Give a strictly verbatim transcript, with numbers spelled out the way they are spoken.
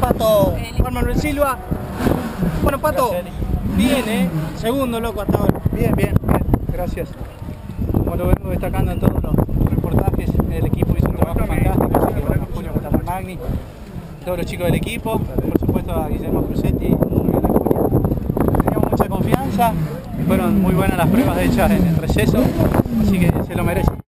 Pato Juan Manuel Silva. Bueno, Pato, bien, ¿eh? Segundo, loco, hasta ahora. Bien, bien, bien, gracias. Como lo vengo destacando en todos los reportajes, el equipo hizo un trabajo fantástico, así que bueno, Julio Magni, todos los chicos del equipo, por supuesto a Guillermo Cruzetti, teníamos mucha confianza, fueron muy buenas las pruebas hechas en el receso, así que se lo merecen.